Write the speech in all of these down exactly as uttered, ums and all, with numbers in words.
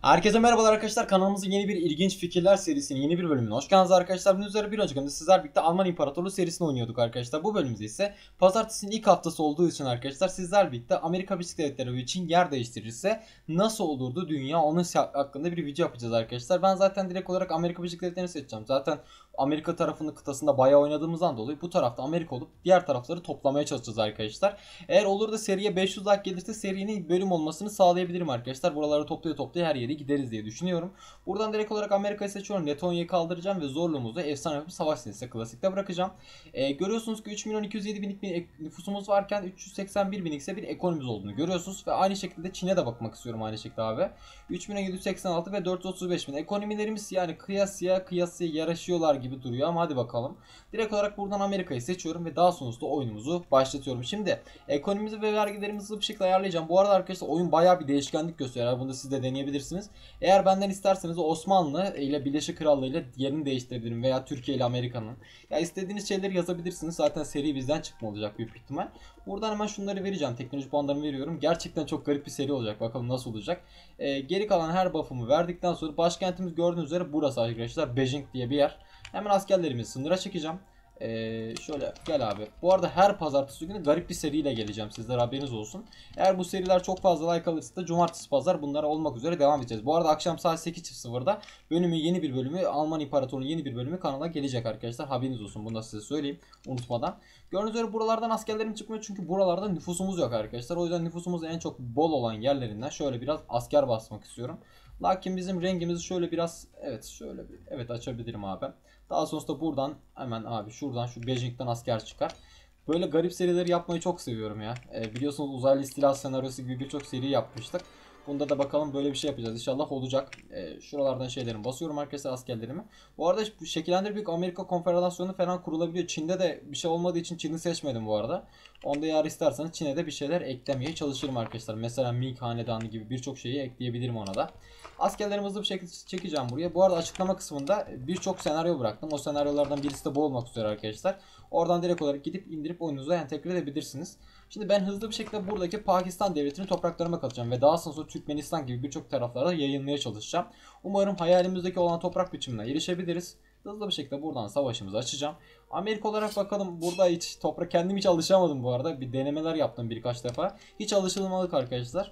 Herkese merhabalar arkadaşlar. Kanalımızın yeni bir ilginç fikirler serisinin yeni bir bölümüne hoş geldiniz arkadaşlar. Bunun üzere bir önceki bölümde sizler birlikte Alman İmparatorluğu serisini oynuyorduk arkadaşlar. Bu bölümümüzde ise pazartesinin ilk haftası olduğu için arkadaşlar sizler birlikte Amerika Birleşik Devletleri için yer değiştirirse nasıl olurdu dünya, onun hakkında bir video yapacağız arkadaşlar. Ben zaten direkt olarak Amerika Birleşik Devletleri'ni seçeceğim. Zaten Amerika tarafının kıtasında bayağı oynadığımızdan dolayı bu tarafta Amerika olup diğer tarafları toplamaya çalışacağız arkadaşlar. Eğer olur da seriye beş yüz like gelirse serinin bölüm olmasını sağlayabilirim arkadaşlar. Buraları toplaya toplaya her yere gideriz diye düşünüyorum. Buradan direkt olarak Amerika'yı seçiyorum. Letonya'yı kaldıracağım ve zorluğumuzu efsane bir savaş serisi klasikte bırakacağım. Ee, görüyorsunuz ki üç milyon iki yüz yedi binlik bir nüfusumuz varken üç yüz seksen bir binlik ise bir ekonomimiz olduğunu görüyorsunuz. Ve aynı şekilde Çin'e de bakmak istiyorum aynı şekilde abi. üç milyon yedi yüz seksen altı ve dört yüz otuz beş bin. Ekonomilerimiz yani kıyasıya kıyasıya yarışıyorlar gibi duruyor ama hadi bakalım. Direkt olarak buradan Amerika'yı seçiyorum ve daha sonrasında oyunumuzu başlatıyorum. Şimdi ekonomimizi ve vergilerimizi bir şekilde ayarlayacağım. Bu arada arkadaşlar oyun bayağı bir değişkenlik gösteriyor. Bunu da siz de deneyebilirsiniz. Eğer benden isterseniz Osmanlı ile Birleşik Krallığı ile yerini değiştirebilirim veya Türkiye ile Amerika'nın. Ya istediğiniz şeyleri yazabilirsiniz. Zaten seri bizden çıkma olacak büyük ihtimal. Buradan hemen şunları vereceğim. Teknoloji puanlarımı veriyorum. Gerçekten çok garip bir seri olacak. Bakalım nasıl olacak. Ee, geri kalan her buff'ımı verdikten sonra başkentimiz gördüğünüz üzere burası arkadaşlar. Beijing diye bir yer. Hemen askerlerimi sınıra çekeceğim. Ee, şöyle gel abi. Bu arada her pazartesi günü garip bir seriyle geleceğim. Sizlere haberiniz olsun. Eğer bu seriler çok fazla like alırsa da cumartesi pazar bunlara olmak üzere devam edeceğiz. Bu arada akşam saat sekiz sıfırda bölümü yeni bir bölümü Alman İmparatorluğu'nun yeni bir bölümü kanala gelecek arkadaşlar. Haberiniz olsun. Bunu da size söyleyeyim unutmadan. Gördüğünüz üzere buralardan askerlerim çıkmıyor çünkü buralarda nüfusumuz yok arkadaşlar. O yüzden nüfusumuz en çok bol olan yerlerinden şöyle biraz asker basmak istiyorum. Lakin bizim rengimizi şöyle biraz evet şöyle bir evet açabilirim abi. Daha sonrasında buradan hemen abi şuradan şu Beijing'den asker çıkar. Böyle garip serileri yapmayı çok seviyorum ya. E, biliyorsunuz uzaylı istila senaryosu gibi birçok seri yapmıştık. Bunda da bakalım böyle bir şey yapacağız. İnşallah olacak. E, şuralardan şeylerimi basıyorum arkadaşlar askerlerimi. Bu arada şekillendir büyük Amerika Konfederasyonu falan kurulabiliyor. Çin'de de bir şey olmadığı için Çin'i seçmedim bu arada. Onda eğer isterseniz Çin'e de bir şeyler eklemeye çalışırım arkadaşlar. Mesela Ming Hanedanı gibi birçok şeyi ekleyebilirim ona da. Askerlerimi hızlı bir şekilde çekeceğim buraya. Bu arada açıklama kısmında birçok senaryo bıraktım. O senaryolardan birisi de bu olmak üzere arkadaşlar. Oradan direkt olarak gidip indirip oyununuza entegre edebilirsiniz. Şimdi ben hızlı bir şekilde buradaki Pakistan devletini topraklarıma katacağım ve daha sonra Türkmenistan gibi birçok taraflarda yayılmaya çalışacağım. Umarım hayalimizdeki olan toprak biçimine erişebiliriz. Hızlı bir şekilde buradan savaşımızı açacağım. Amerika olarak bakalım, burada hiç toprak kendim hiç alışamadım bu arada. Bir denemeler yaptım birkaç defa. Hiç alışılmadık arkadaşlar.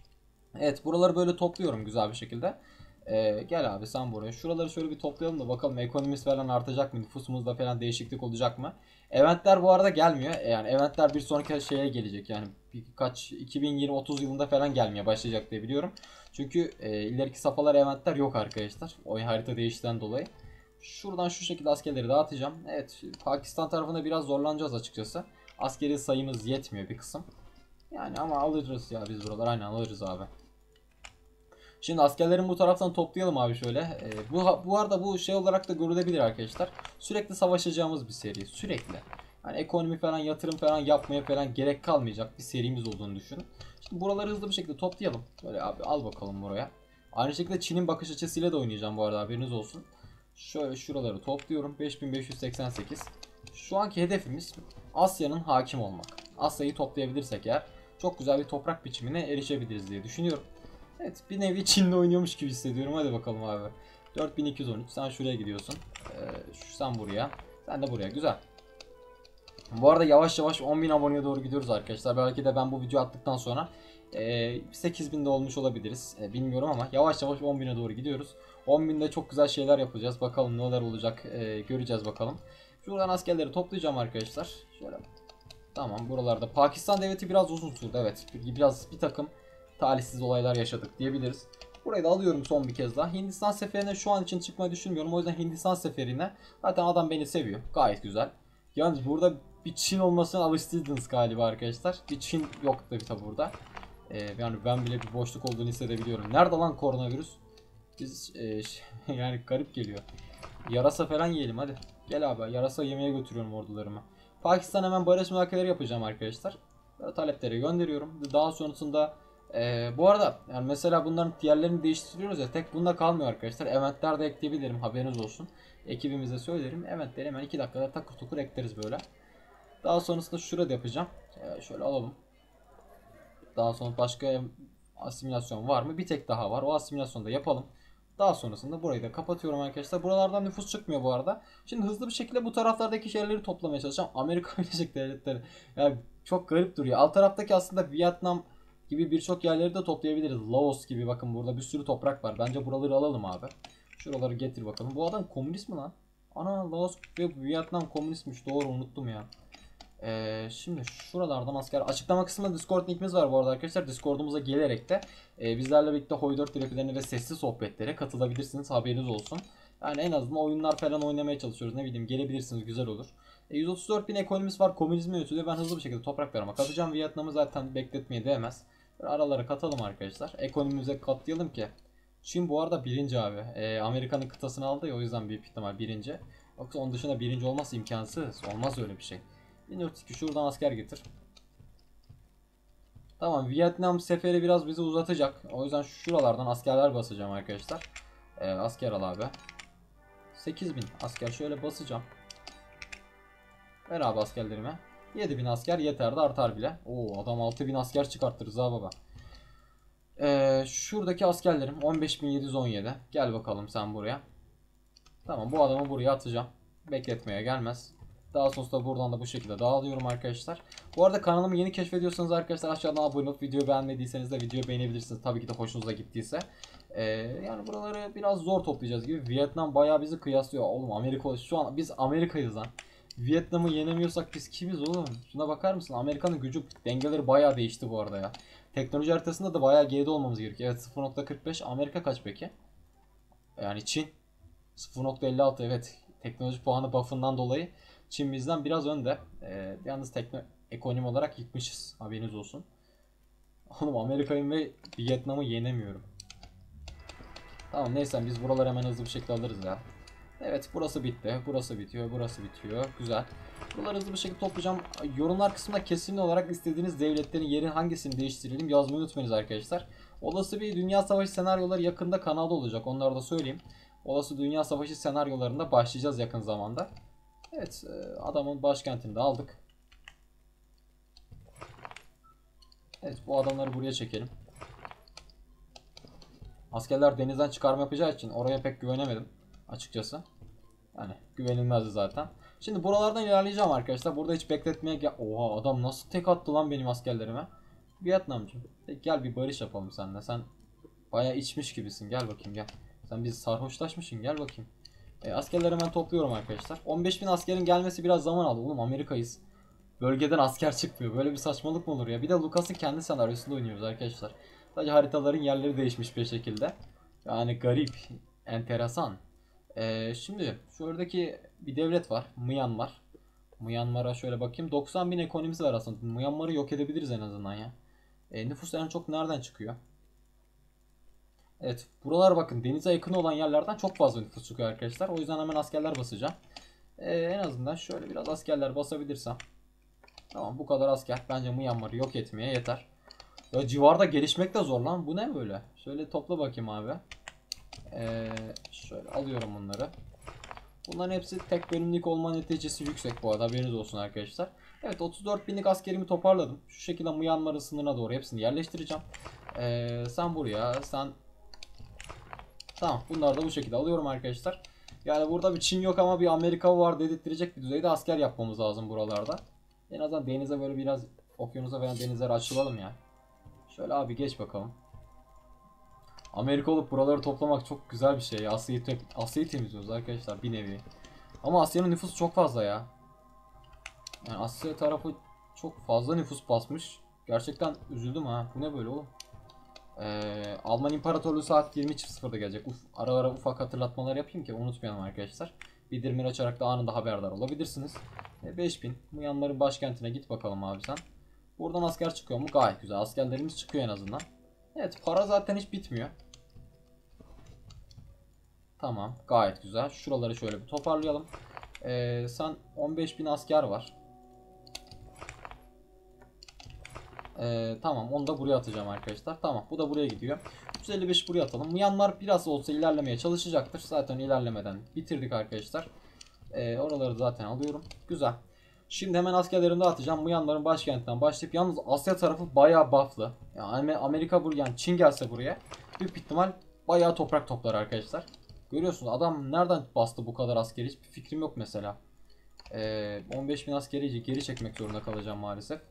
Evet, buraları böyle topluyorum güzel bir şekilde. Ee, gel abi sen buraya. Şuraları şöyle bir toplayalım da bakalım ekonomimiz falan artacak mı? Nüfusumuzda falan değişiklik olacak mı? Eventler bu arada gelmiyor. E, Yani eventler bir sonraki şeye gelecek. Yani birkaç iki bin yirmi otuz yılında falan gelmeye başlayacak diye biliyorum. Çünkü e, ileriki safhalar eventler yok arkadaşlar. O harita değişten dolayı. Şuradan şu şekilde askerleri dağıtacağım. Evet, Pakistan tarafında biraz zorlanacağız açıkçası. Askeri sayımız yetmiyor bir kısım. Yani ama alırız ya biz buralar, aynen alırız abi. Şimdi askerlerin bu taraftan toplayalım abi şöyle. Ee, bu, bu arada bu şey olarak da görülebilir arkadaşlar. Sürekli savaşacağımız bir seri. Sürekli. Yani ekonomi falan, yatırım falan yapmaya falan gerek kalmayacak bir serimiz olduğunu düşünün. Şimdi buraları hızlı bir şekilde toplayalım. Böyle abi al bakalım buraya. Aynı şekilde Çin'in bakış açısıyla da oynayacağım bu arada, haberiniz olsun. Şöyle şuraları topluyorum. beş bin beş yüz seksen sekiz. Şu anki hedefimiz Asya'nın hakim olmak. Asya'yı toplayabilirsek eğer çok güzel bir toprak biçimine erişebiliriz diye düşünüyorum. Evet, bir nevi Çin'de oynuyormuş gibi hissediyorum. Hadi bakalım abi. dört bin iki yüz on üç. Sen şuraya gidiyorsun. Ee, sen buraya. Sen de buraya. Güzel. Bu arada yavaş yavaş on bin aboneye doğru gidiyoruz arkadaşlar. Belki de ben bu video attıktan sonra e, sekiz binde olmuş olabiliriz. E, bilmiyorum ama yavaş yavaş on bine doğru gidiyoruz. on binde çok güzel şeyler yapacağız. Bakalım neler olacak. E, göreceğiz bakalım. Şuradan askerleri toplayacağım arkadaşlar. Şöyle. Tamam, buralarda. Pakistan devleti biraz uzun sürdü. Evet. Biraz bir takım talihsiz olaylar yaşadık diyebiliriz. Burayı da alıyorum son bir kez daha. Hindistan seferine şu an için çıkmayı düşünmüyorum. O yüzden Hindistan seferine zaten adam beni seviyor. Gayet güzel. Yalnız burada bir Çin olmasına alıştıydınız galiba arkadaşlar. Bir Çin yok tabi tabi burada. Ee, yani ben bile bir boşluk olduğunu hissedebiliyorum. Nerede lan koronavirüs? Biz e, yani garip geliyor. Yarasa falan yiyelim hadi. Gel abi, yarasa yemeye götürüyorum ordularımı. Pakistan hemen barış müzakereleri yapacağım arkadaşlar. Böyle talepleri gönderiyorum. Daha sonrasında ee, bu arada yani mesela bunların diğerlerini değiştiriyoruz ya, tek bunda kalmıyor arkadaşlar. Eventler de ekleyebilirim, haberiniz olsun. Ekibimize söylerim. Eventleri hemen iki dakikada takır tukur ekleriz böyle. Daha sonrasında şurada yapacağım. Ee, şöyle alalım. Daha sonra başka asimilasyon var mı? Bir tek daha var. O asimilasyonu da yapalım. Daha sonrasında burayı da kapatıyorum arkadaşlar. Buralardan nüfus çıkmıyor bu arada. Şimdi hızlı bir şekilde bu taraflardaki şeyleri toplamaya çalışacağım. Amerika Birleşik Devletleri. Yani çok garip duruyor. Alt taraftaki aslında Vietnam gibi birçok yerleri de toplayabiliriz. Laos gibi, bakın burada bir sürü toprak var. Bence buraları alalım abi. Şuraları getir bakalım. Bu adam komünist mi lan? Ana, Laos ve Vietnam komünistmiş. Doğru, unuttum ya. Ee, şimdi şuralardan asker açıklama kısmında Discord linkimiz var bu arada arkadaşlar. Discord'umuza gelerek de e, bizlerle birlikte Hoi dört terapilerine ve sesli sohbetlere katılabilirsiniz, haberiniz olsun. Yani en azından oyunlar falan oynamaya çalışıyoruz, ne bileyim, gelebilirsiniz, güzel olur. E, yüz otuz dört bin ekonomimiz var, komünizme yönetiyor. Ben hızlı bir şekilde topraklarıma katacağım. Vietnam'ı zaten bekletmeye değmez. Böyle aralara katalım arkadaşlar. Ekonomimize katlayalım ki. Çin bu arada birinci abi. E, Amerika'nın kıtasını aldı ya, o yüzden büyük ihtimal birinci. Yoksa onun dışında birinci olması imkansız. Olmaz öyle bir şey. bin dört yüz iki şuradan asker getir. Tamam, Vietnam seferi biraz bizi uzatacak. O yüzden şuralardan askerler basacağım arkadaşlar. Ee, asker al abi. sekiz bin asker şöyle basacağım. Ver abi askerlerime. yedi bin asker yeter de artar bile. Oo, adam altı bin asker çıkarttırız ha baba. Ee, şuradaki askerlerim on beş bin yedi yüz on yedi. Gel bakalım sen buraya. Tamam, bu adamı buraya atacağım. Bekletmeye gelmez. Daha sonrasında buradan da bu şekilde dağılıyorum arkadaşlar. Bu arada kanalımı yeni keşfediyorsanız arkadaşlar aşağıdan abone olup videoyu beğenmediyseniz de videoyu beğenebilirsiniz. Tabii ki de hoşunuza gittiyse. Ee, yani buraları biraz zor toplayacağız gibi. Vietnam bayağı bizi kıyaslıyor. Oğlum Amerika, şu an biz Amerika'yız lan. Vietnam'ı yenemiyorsak biz kimiz oğlum? Şuna bakar mısın? Amerika'nın gücü dengeleri bayağı değişti bu arada ya. Teknoloji haritasında da bayağı geride olmamız gerekiyor. Evet, sıfır nokta kırk beş. Amerika kaç peki? Yani Çin sıfır nokta elli altı, evet. Teknoloji puanı buff'ından dolayı Çin bizden biraz önde. Ee, yalnız tekno ekonomi olarak yıkmışız. Haberiniz olsun. Oğlum Amerika'yı ve Vietnam'ı yenemiyorum. Tamam neyse, biz buraları hemen hızlı bir şekilde alırız ya. Evet, burası bitti. Burası bitiyor. Burası bitiyor. Güzel. Buraları hızlı bir şekilde toplayacağım. Yorumlar kısmında kesinlikle olarak istediğiniz devletlerin yeri hangisini değiştirelim yazmayı unutmayınız arkadaşlar. Olası bir dünya savaşı senaryoları yakında kanalda olacak. Onları da söyleyeyim. Olası dünya savaşı senaryolarında başlayacağız yakın zamanda. Evet, adamın başkentini de aldık. Evet, bu adamları buraya çekelim. Askerler denizden çıkarma yapacağı için oraya pek güvenemedim açıkçası. Yani güvenilmezdi zaten. Şimdi buralardan ilerleyeceğim arkadaşlar. Burada hiç bekletmeye gel... Oha, adam nasıl tek attı lan benim askerlerime. Vietnamcı. Gel bir barış yapalım seninle. Sen bayağı içmiş gibisin. Gel bakayım gel. Sen biz sarhoşlaşmışsın. Gel bakayım. E, askerleri hemen topluyorum arkadaşlar. on beş bin askerin gelmesi biraz zaman aldı. Oğlum Amerika'yız. Bölgeden asker çıkmıyor. Böyle bir saçmalık mı olur ya? Bir de Lucas'ın kendi senaryosunda oynuyoruz arkadaşlar. Sadece haritaların yerleri değişmiş bir şekilde. Yani garip. Enteresan. Ee, şimdi şuradaki bir devlet var. Myanmar. Myanmar'a şöyle bakayım. doksan bin ekonomisi var aslında. Myanmar'ı yok edebiliriz en azından ya. E, nüfus en çok nereden çıkıyor? Evet, buralar bakın denize yakın olan yerlerden çok fazla nüfus çıkıyor arkadaşlar. O yüzden hemen askerler basacağım. Ee, en azından şöyle biraz askerler basabilirsem. Tamam, bu kadar asker bence Myanmar'ı yok etmeye yeter. Ya civarda gelişmek de zor lan. Bu ne böyle? Şöyle topla bakayım abi. Ee, şöyle alıyorum bunları. Bunların hepsi tek bölümlük olma neticesi yüksek bu arada, haberiniz olsun arkadaşlar. Evet, otuz dört binlik askerimi toparladım. Şu şekilde Myanmar'ın sınırına doğru hepsini yerleştireceğim. Ee, sen buraya, sen... Tamam, bunları da bu şekilde alıyorum arkadaşlar. Yani burada bir Çin yok ama bir Amerika var dedirttirecek bir düzeyde asker yapmamız lazım buralarda. En azından denize böyle biraz, okyanusa veya denizlere açılalım ya. Şöyle abi geç bakalım. Amerika olup buraları toplamak çok güzel bir şey. Asya'yı Asya'yı temizliyoruz arkadaşlar bir nevi. Ama Asya'nın nüfusu çok fazla ya. Yani Asya tarafı çok fazla nüfus basmış. Gerçekten üzüldüm ha. Bu ne böyle oğlum? Ee, Alman İmparatorluğu saat yirmi sıfırda gelecek. Uf, ara ara ufak hatırlatmalar yapayım ki unutmayalım arkadaşlar. Bildirimleri açarak da anında haberdar olabilirsiniz. E, beş bin. Myanmar'ın başkentine git bakalım abi sen. Buradan asker çıkıyor mu? Gayet güzel. Askerlerimiz çıkıyor en azından. Evet, para zaten hiç bitmiyor. Tamam, gayet güzel. Şuraları şöyle bir toparlayalım. Ee, sen on beş bin asker var. Ee, tamam, onu da buraya atacağım arkadaşlar. Tamam, bu da buraya gidiyor. üç yüz elli beş buraya atalım. Myanmar biraz olsa ilerlemeye çalışacaktır. Zaten ilerlemeden bitirdik arkadaşlar. Ee, oraları zaten alıyorum. Güzel. Şimdi hemen askerlerimi dağıtacağım. Myanmar'ın başkentinden başlayıp, yalnız Asya tarafı bayağı buff'lı. Yani Amerika buraya, yani Çin gelse buraya büyük ihtimal bayağı toprak toplar arkadaşlar. Görüyorsunuz adam nereden bastı bu kadar askeri, hiçbir fikrim yok mesela. Ee, on beş bin askeri geri çekmek zorunda kalacağım maalesef.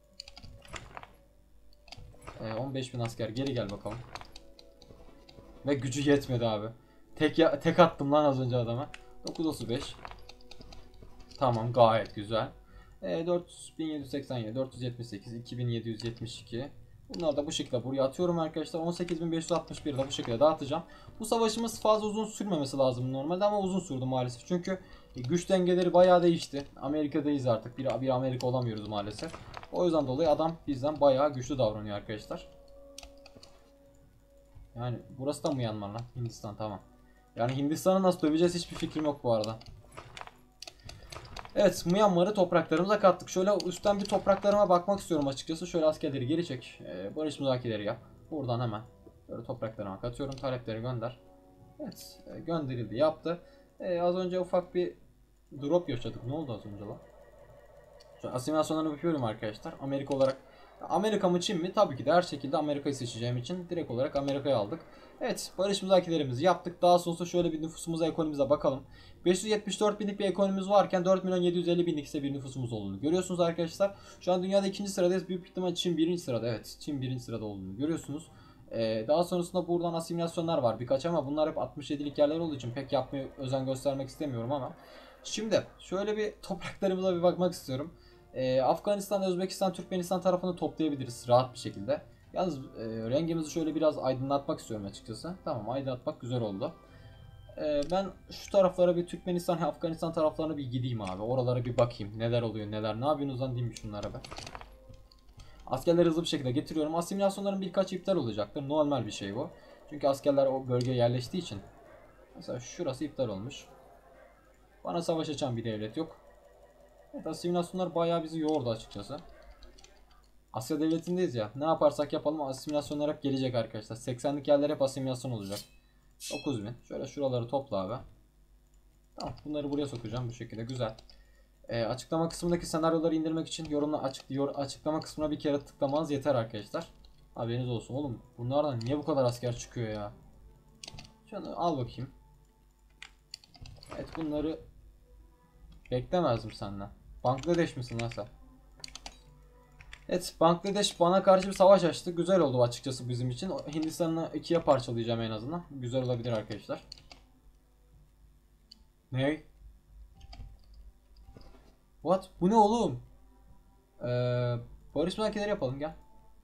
Ee, on beş bin asker geri gel bakalım. Ve gücü yetmedi abi. Tek ya, tek attım lan az önce adama. dokuz yüz otuz beş. Tamam, gayet güzel. E, dört bin yedi yüz seksen yedi, dört yüz yetmiş sekiz, iki bin yedi yüz yetmiş iki. Bunları da bu şekilde buraya atıyorum arkadaşlar. on sekiz bin beş yüz altmış bir de bu şekilde dağıtacağım. Bu savaşımız fazla uzun sürmemesi lazım normalde ama uzun sürdü maalesef. Çünkü güç dengeleri bayağı değişti. Amerika'dayız artık. Bir, bir Amerika olamıyoruz maalesef. O yüzden dolayı adam bizden bayağı güçlü davranıyor arkadaşlar. Yani burası da Myanmar lan. Hindistan, tamam. Yani Hindistan'ı nasıl döveceğiz hiçbir fikrim yok bu arada. Evet, Myanmar'ı topraklarımıza kattık. Şöyle üstten bir topraklarıma bakmak istiyorum açıkçası. Şöyle askerleri geri çek. Ee, barış müzakereleri yap. Buradan hemen böyle topraklarıma katıyorum. Talepleri gönder. Evet, e, gönderildi, yaptı. Ee, az önce ufak bir drop yaşadık. Ne oldu az önce lan? Şu asimilasyonlarını yapıyorum arkadaşlar. Amerika olarak, Amerika mı Çin mi? Tabii ki de her şekilde Amerika'yı seçeceğim için direkt olarak Amerika'yı aldık. Evet, barış müzakerelerimizi yaptık. Daha sonra şöyle bir nüfusumuza, ekonomimize bakalım. beş yüz yetmiş dört binlik bir ekonomimiz varken dört milyon yedi yüz elli binlik ise bir nüfusumuz olduğunu görüyorsunuz arkadaşlar. Şu an dünyada ikinci sıradayız. Büyük ihtimal Çin birinci sırada. Evet, Çin birinci sırada olduğunu görüyorsunuz. Ee, daha sonrasında buradan asimilasyonlar var birkaç ama bunlar hep altmış yedilik yerler olduğu için pek yapmaya özen göstermek istemiyorum ama. Şimdi şöyle bir topraklarımıza bir bakmak istiyorum. Ee, Afganistan, Özbekistan, Türkmenistan tarafını toplayabiliriz rahat bir şekilde. Yalnız e, rengimizi şöyle biraz aydınlatmak istiyorum açıkçası. Tamam, aydınlatmak güzel oldu. Ee, ben şu taraflara bir Türkmenistan, Afganistan taraflarına bir gideyim abi. Oralara bir bakayım. Neler oluyor, neler. Ne yapıyorsunuz lan diyeyim şunlara be. Askerleri hızlı bir şekilde getiriyorum. Asimilasyonların birkaç iptal olacaktır. Normal bir şey bu. Çünkü askerler o bölgeye yerleştiği için. Mesela şurası iptal olmuş. Bana savaş açan bir devlet yok. Evet, asimilasyonlar bayağı bizi yordu açıkçası. Asya devletindeyiz ya. Ne yaparsak yapalım asimilasyonlar hep gelecek arkadaşlar. seksenlik yerler hep asimilasyon olacak. dokuz bin. Şöyle şuraları topla abi. Tamam, bunları buraya sokacağım bu şekilde, güzel. Ee, açıklama kısmındaki senaryoları indirmek için yorumla açık, yor, açıklama kısmına bir kere tıklamanız yeter arkadaşlar. Haberiniz olsun oğlum. Bunlardan niye bu kadar asker çıkıyor ya? Şunu al bakayım. Evet, bunları beklemezdim senden. Bangladeş misin lan sen? Evet, Bangladeş bana karşı bir savaş açtı. Güzel oldu açıkçası bizim için. Hindistan'ı ikiye parçalayacağım en azından. Güzel olabilir arkadaşlar. Ne? What? Bu ne oğlum? Ee, barış müzakereleri yapalım, gel.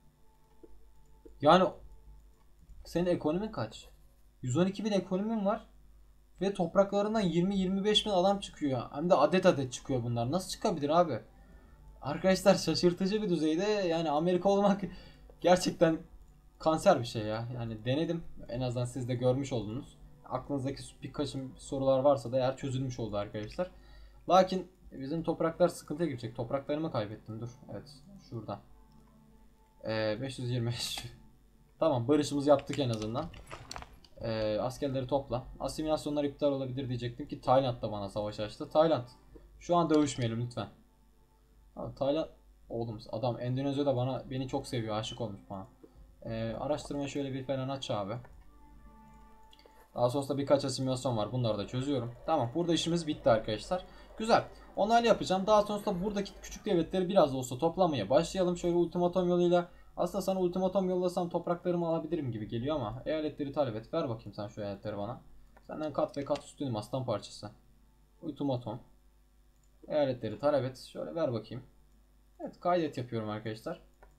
Yani senin ekonomin kaç? yüz on iki bin ekonomin var. Ve topraklarından yirmi yirmi beş bin adam çıkıyor. Hem de adet adet çıkıyor bunlar. Nasıl çıkabilir abi? Arkadaşlar şaşırtıcı bir düzeyde, yani Amerika olmak gerçekten kanser bir şey ya. Yani denedim. En azından siz de görmüş oldunuz. Aklınızdaki birkaç sorular varsa da eğer çözülmüş oldu arkadaşlar. Lakin bizim topraklar sıkıntıya girecek. Topraklarımı kaybettim. Dur. Evet. Şuradan. Ee, beş yüz yirmi beş. Tamam, barışımızı yaptık en azından. Ee, askerleri topla. Asimilasyonlar iptal olabilir diyecektim ki Tayland da bana savaş açtı. Tayland. Şu an dövüşmeyelim lütfen. Abi, Tayland. Oğlum adam Endonezya'da bana beni çok seviyor. Aşık olmuş bana. Ee, araştırmaya şöyle bir falan aç abi. Daha sonrasında birkaç asimilasyon var. Bunları da çözüyorum. Tamam, burada işimiz bitti arkadaşlar. Güzel. Onaylı yapacağım. Daha sonrasında buradaki küçük devletleri biraz da olsa toplamaya başlayalım. Şöyle ultimatom yoluyla. Aslında sana ultimatom yollasam topraklarımı alabilirim gibi geliyor ama eyaletleri talep et. Ver bakayım sen şu eyaletleri bana. Senden kat ve kat üstünüm aslan parçası. Ultimatom. Eyaletleri talep et. Şöyle ver bakayım. Evet, kaydet yapıyorum arkadaşlar.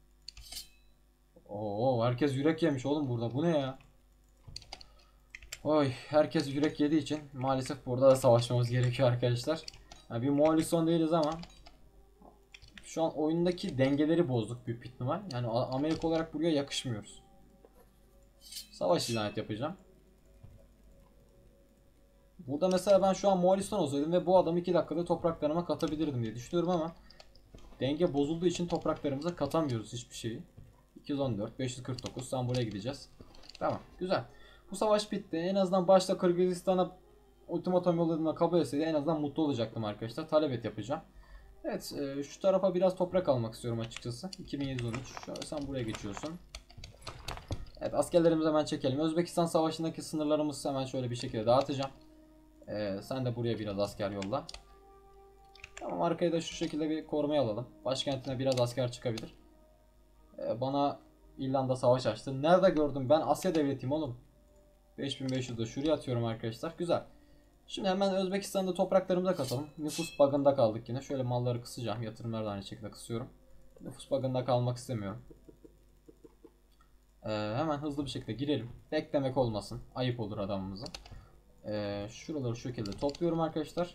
Oo, herkes yürek yemiş oğlum burada. Bu ne ya? Oy, herkes yürek yediği için maalesef burada da savaşmamız gerekiyor arkadaşlar. Yani bir Moğolistan değiliz ama şu an oyundaki dengeleri bozduk büyük ihtimal. Yani Amerika olarak buraya yakışmıyoruz. Savaş ilan et yapacağım. Burada mesela ben şu an Moğolistan olsaydım ve bu adamı iki dakikada topraklarıma katabilirdim diye düşünüyorum ama denge bozulduğu için topraklarımıza katamıyoruz hiçbir şeyi. iki yüz on dört, beş yüz kırk dokuz, tam buraya gideceğiz. Tamam, güzel. Bu savaş bitti. En azından başta Kırgızistan'a ultimatom yolladığımda kabul etseydi en azından mutlu olacaktım arkadaşlar. Talep et yapacağım. Evet, e, şu tarafa biraz toprak almak istiyorum açıkçası. iki bin yedi yüz on üç. Şöyle sen buraya geçiyorsun. Evet, askerlerimizi hemen çekelim. Özbekistan Savaşı'ndaki sınırlarımızı hemen şöyle bir şekilde dağıtacağım. E, sen de buraya biraz asker yolla. Tamam, arkaya da şu şekilde bir korumaya alalım. Başkentine biraz asker çıkabilir. E, bana İrlanda savaş açtı. Nerede gördüm? Ben Asya devletiyim oğlum. beş bin beş yüzde şuraya atıyorum arkadaşlar. Güzel. Şimdi hemen Özbekistan'da topraklarımıza katalım. Nüfus bug'ında kaldık yine. Şöyle malları kısacağım. Yatırımları da aynı şekilde kısıyorum. Nüfus bug'ında kalmak istemiyorum. Ee, hemen hızlı bir şekilde girelim. Beklemek olmasın. Ayıp olur adamımıza. Ee, şuraları şu şekilde topluyorum arkadaşlar.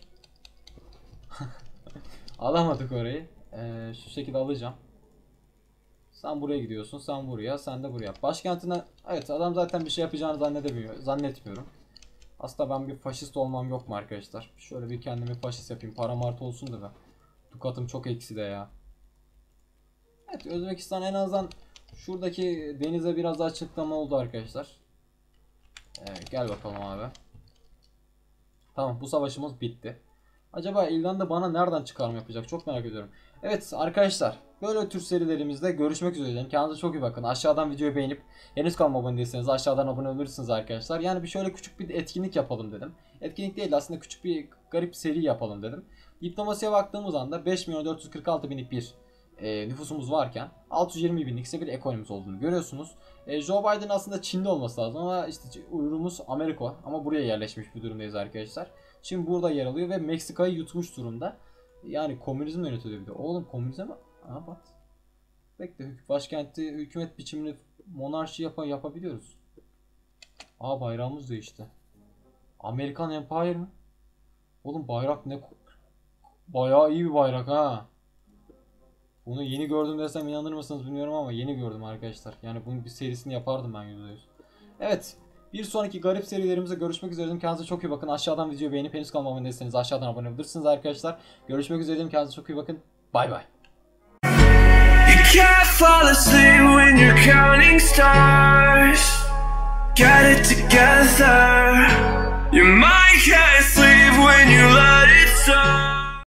Alamadık orayı. Ee, şu şekilde alacağım. Sen buraya gidiyorsun. Sen buraya. Sen de buraya. Başkentine... Evet, adam zaten bir şey yapacağını zannedemiyor. Zannetmiyorum. Aslında ben bir faşist olmam yok mu arkadaşlar? Şöyle bir kendimi faşist yapayım. Param artı olsun da be. Dukatım çok eksi de ya. Evet, Özbekistan en azından şuradaki denize biraz açıklama oldu arkadaşlar. Evet, gel bakalım abi. Tamam, bu savaşımız bitti. Acaba İrlanda bana nereden çıkarma yapacak? Çok merak ediyorum. Evet arkadaşlar, böyle tür serilerimizde görüşmek üzere. Kendinize çok iyi bakın. Aşağıdan videoyu beğenip henüz kanalıma abone değilseniz aşağıdan abone olursunuz arkadaşlar. Yani bir şöyle küçük bir etkinlik yapalım dedim. Etkinlik değil, aslında küçük bir garip seri yapalım dedim. Diplomasiye baktığımız anda beş milyon dört yüz kırk altı binlik bir e, nüfusumuz varken altı yüz yirmi binlik ise bir ekonomimiz olduğunu görüyorsunuz. E, Joe Biden aslında Çinli olması lazım ama işte uyurumuz Amerika, ama buraya yerleşmiş bir durumdayız arkadaşlar. Çin burada yer alıyor ve Meksika'yı yutmuş durumda. Yani komünizm yönetiyor bir de. Oğlum komünizm mi? Aha bak. Bekle, başkenti hükümet biçimini monarşi yap yapabiliyoruz. Aa, bayrağımız değişti. Amerikan Empire mi? Oğlum bayrak ne? Bayağı iyi bir bayrak ha. Bunu yeni gördüm desem inanır mısınız bilmiyorum ama yeni gördüm arkadaşlar. Yani bunun bir serisini yapardım ben yüzde yüz. Evet. Bir sonraki garip serilerimize görüşmek üzere. Kendinize çok iyi bakın. Aşağıdan videoyu beğenip henüz kanalıma abone değilseniz aşağıdan abone olabilirsiniz arkadaşlar. Görüşmek üzere. Kendinize çok iyi bakın. Bay bay. You can't fall asleep when you're counting stars. Get it together. Your mind can't sleep when you let it start.